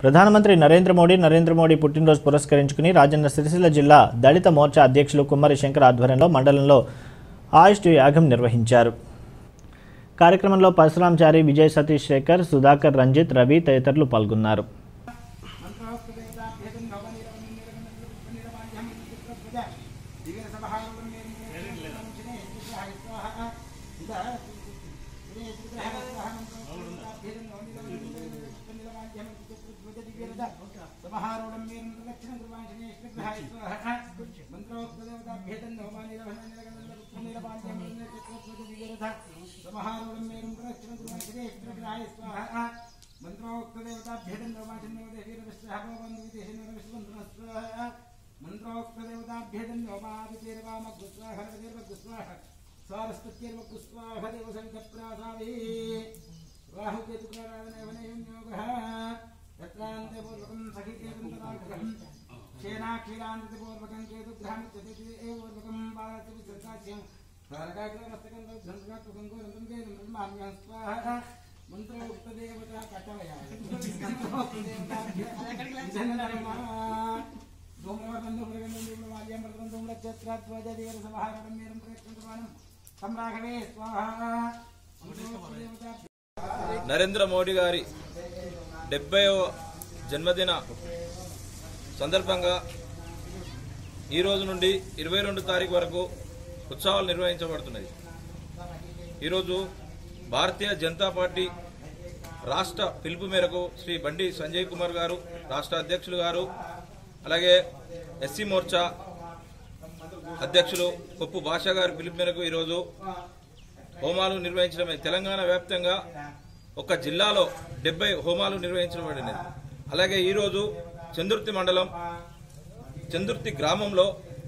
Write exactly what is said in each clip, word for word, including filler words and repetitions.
ప్రధానమంత్రి నరేంద్ర మోడీ నరేంద్ర మోడీ పుట్టినరోజు పురస్కరించుకుని రాజన్న సిరిసిల్ల జిల్లా దళిత మోర్చా అధ్యక్షులు కుమ్మరి శంకర్ ఆధ్వర్యంలో మండలంలో ఆయుష్ యాగం నిర్వహించారు. కార్యక్రమంలో పరశురాంచారి, విజయ్ సతీష్ శేఖర్, సుధాకర్, రంజిత్, రవి తదితరులు పాల్గొన్నారు. నరేంద్ర మోడీ గారి డెబ్బైవ జన్మదిన సందర్భంగా ఈ రోజు నుండి ఇరవై రెండు తారీఖు వరకు ఉత్సవాలు నిర్వహించబడుతున్నాయి. ఈరోజు భారతీయ జనతా పార్టీ రాష్ట్ర పిలుపు మేరకు శ్రీ బండి సంజయ్ కుమార్ గారు, రాష్ట్ర అధ్యక్షులు గారు, అలాగే ఎస్సీ మోర్చా అధ్యక్షులు కొప్పు భాషా గారి పిలుపు మేరకు ఈరోజు హోమాలు నిర్వహించడమే. తెలంగాణ వ్యాప్తంగా ఒక జిల్లాలో డెబ్బై హోమాలు నిర్వహించబడినది. అలాగే ఈరోజు చందుర్తి మండలం చందుర్తి గ్రామంలో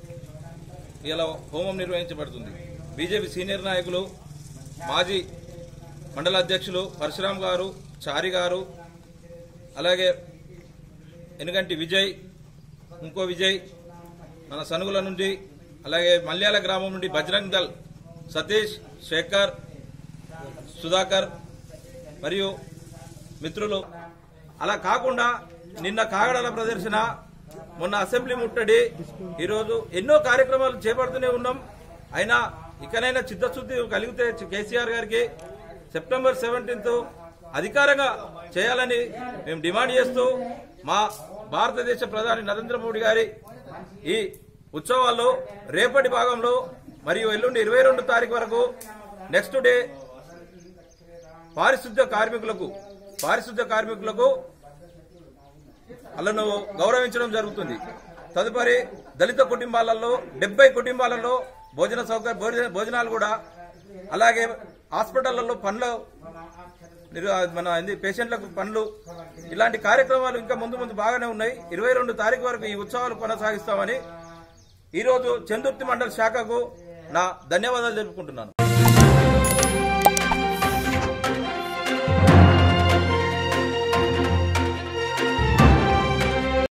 ఇలా హోమం నిర్వహించబడుతుంది. బీజేపీ సీనియర్ నాయకులు, మాజీ మండల అధ్యక్షులు పరశురాం గారు, చారి గారు, అలాగే ఎనుగంటి విజయ్, ఇంకో విజయ్ మన సనుగుల నుండి, అలాగే మల్యాల గ్రామం నుండి బజరంగ్ దళ్ సతీష్, శేఖర్, సుధాకర్ మరియు మిత్రులు. అలా కాకుండా నిన్న కాగడాల ప్రదర్శన, మొన్న అసెంబ్లీ ముట్టడి, ఈరోజు ఎన్నో కార్యక్రమాలు చేపడుతూనే ఉన్నాం. అయినా ఇకనైనా చిత్తశుద్ధి కలిగితే కేసీఆర్ గారికి సెప్టెంబర్ సెవెంటీన్త్ అధికారంగా చేయాలని మేము డిమాండ్ చేస్తూ మా భారతదేశ ప్రధాని నరేంద్ర మోడీ గారి ఈ ఉత్సవాల్లో రేపటి భాగంలో మరియు ఎల్లుండి ఇరవై రెండు తారీఖు వరకు నెక్స్ట్ డే పారిశుద్ధ్య కార్మికులకు పారిశుద్ధ్య కార్మికులకు వాళ్ళను గౌరవించడం జరుగుతుంది. తదుపరి దళిత కుటుంబాలలో డెబ్బై కుటుంబాలలో భోజన సౌకర్య భోజనాలు కూడా, అలాగే హాస్పిటళ్లలో పనులు, మన పేషెంట్లకు పనులు, ఇలాంటి కార్యక్రమాలు ఇంకా ముందు ముందు బాగానే ఉన్నాయి. ఇరవై రెండు తారీఖు వరకు ఈ ఉత్సవాలు కొనసాగిస్తామని ఈరోజు చందుర్తి మండల శాఖకు నా ధన్యవాదాలు తెలుపుకుంటున్నాను.